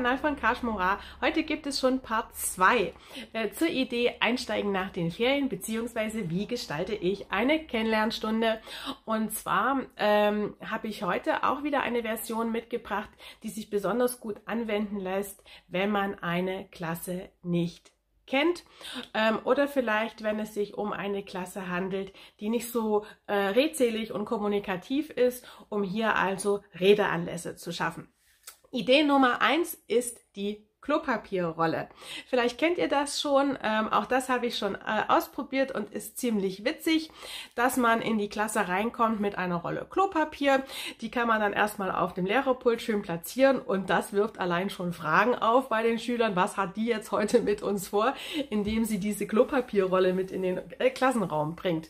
Kanal von Kaschmora. Heute gibt es schon Part 2 zur Idee Einsteigen nach den Ferien, beziehungsweise wie gestalte ich eine Kennenlernstunde. Und zwar habe ich heute auch wieder eine Version mitgebracht, die sich besonders gut anwenden lässt, wenn man eine Klasse nicht kennt oder vielleicht, wenn es sich um eine Klasse handelt, die nicht so redselig und kommunikativ ist, um hier also Redeanlässe zu schaffen. Idee Nummer 1 ist die Klopapierrolle. Vielleicht kennt ihr das schon, auch das habe ich schon ausprobiert und ist ziemlich witzig, dass man in die Klasse reinkommt mit einer Rolle Klopapier. Die kann man dann erstmal auf dem Lehrerpult schön platzieren und das wirft allein schon Fragen auf bei den Schülern. Was hat die jetzt heute mit uns vor, indem sie diese Klopapierrolle mit in den Klassenraum bringt.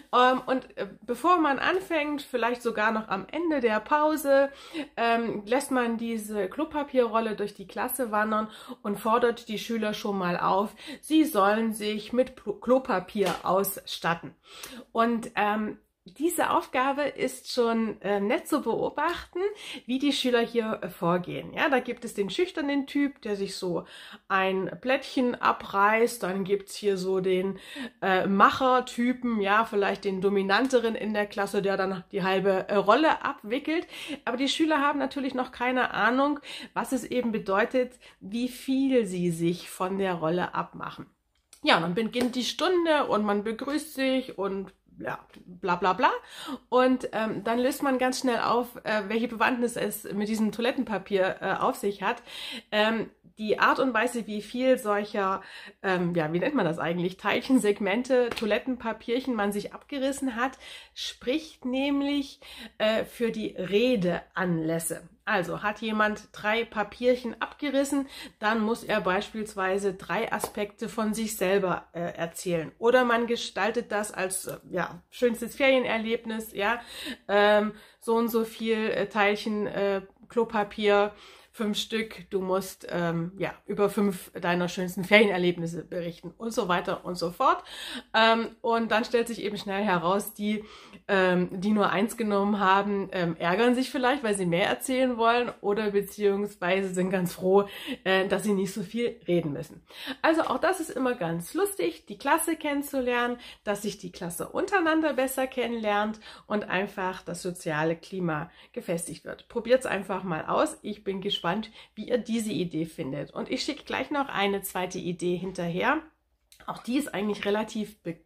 Bevor man anfängt, vielleicht sogar noch am Ende der Pause, lässt man diese Klopapierrolle durch die Klasse wandern und fordert die Schüler schon mal auf, sie sollen sich mit Klopapier ausstatten. Und diese Aufgabe ist schon nett zu beobachten, wie die Schüler hier vorgehen. Ja, da gibt es den schüchternen Typ, der sich so ein Blättchen abreißt. Dann gibt es hier so den Macher-Typen, ja, vielleicht den dominanteren in der Klasse, der dann die halbe Rolle abwickelt. Aber die Schüler haben natürlich noch keine Ahnung, was es eben bedeutet, wie viel sie sich von der Rolle abmachen. Ja, und dann beginnt die Stunde und man begrüßt sich und ja, bla bla bla. Und dann löst man ganz schnell auf, welche Bewandtnis es mit diesem Toilettenpapier auf sich hat. Die Art und Weise, wie viel solcher, ja, wie nennt man das eigentlich, Teilchen, Segmente, Toilettenpapierchen man sich abgerissen hat, spricht nämlich für die Redeanlässe. Also hat jemand 3 Papierchen abgerissen, dann muss er beispielsweise 3 Aspekte von sich selber erzählen. Oder man gestaltet das als ja, schönstes Ferienerlebnis, ja, so und so viel Teilchen Klopapier, 5 Stück, du musst ja, über 5 deiner schönsten Ferienerlebnisse berichten und so weiter und so fort. Und dann stellt sich eben schnell heraus, die nur 1 genommen haben, ärgern sich vielleicht, weil sie mehr erzählen wollen oder beziehungsweise sind ganz froh, dass sie nicht so viel reden müssen. Also auch das ist immer ganz lustig, die Klasse kennenzulernen, dass sich die Klasse untereinander besser kennenlernt und einfach das soziale Klima gefestigt wird. Probiert es einfach mal aus. Ich bin gespannt, wie ihr diese Idee findet. Und ich schicke gleich noch eine zweite Idee hinterher. Auch die ist eigentlich relativ bekannt.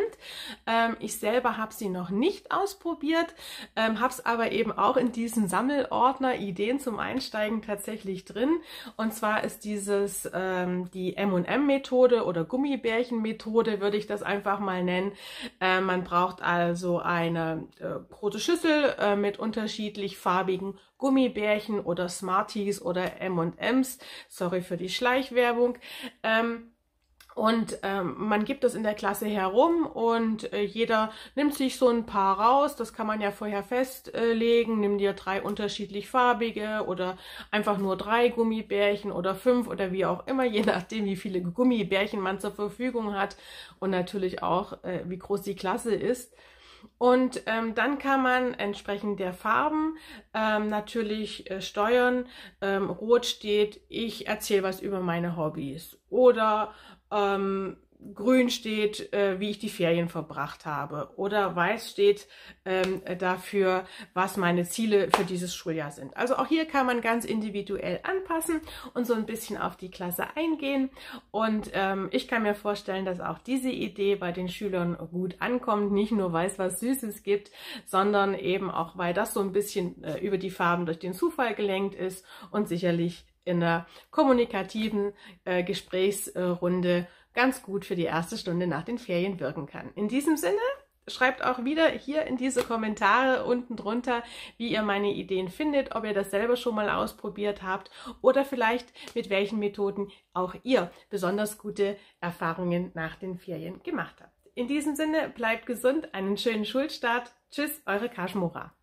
Ich selber habe sie noch nicht ausprobiert, habe es aber eben auch in diesem Sammelordner Ideen zum Einsteigen tatsächlich drin. Und zwar ist dieses die M&M-Methode oder Gummibärchen-Methode, würde ich das einfach mal nennen. Man braucht also eine große Schüssel mit unterschiedlich farbigen Gummibärchen oder Smarties oder M&Ms. Sorry für die Schleichwerbung. Man gibt das in der Klasse herum und jeder nimmt sich so ein paar raus. Das kann man ja vorher festlegen. Nimm dir 3 unterschiedlich farbige oder einfach nur 3 Gummibärchen oder 5 oder wie auch immer, je nachdem, wie viele Gummibärchen man zur Verfügung hat und natürlich auch, wie groß die Klasse ist. Und dann kann man entsprechend der Farben natürlich steuern. Rot steht, ich erzähle was über meine Hobbys. Oder grün steht, wie ich die Ferien verbracht habe. Oder weiß steht dafür, was meine Ziele für dieses Schuljahr sind. Also auch hier kann man ganz individuell anpassen und so ein bisschen auf die Klasse eingehen. Und ich kann mir vorstellen, dass auch diese Idee bei den Schülern gut ankommt. Nicht nur, weil es was Süßes gibt, sondern eben auch, weil das so ein bisschen über die Farben durch den Zufall gelenkt ist und sicherlich in einer kommunikativen Gesprächsrunde ganz gut für die erste Stunde nach den Ferien wirken kann. In diesem Sinne, schreibt auch wieder hier in diese Kommentare unten drunter, wie ihr meine Ideen findet, ob ihr das selber schon mal ausprobiert habt oder vielleicht mit welchen Methoden auch ihr besonders gute Erfahrungen nach den Ferien gemacht habt. In diesem Sinne, bleibt gesund, einen schönen Schulstart. Tschüss, eure Kaschmora.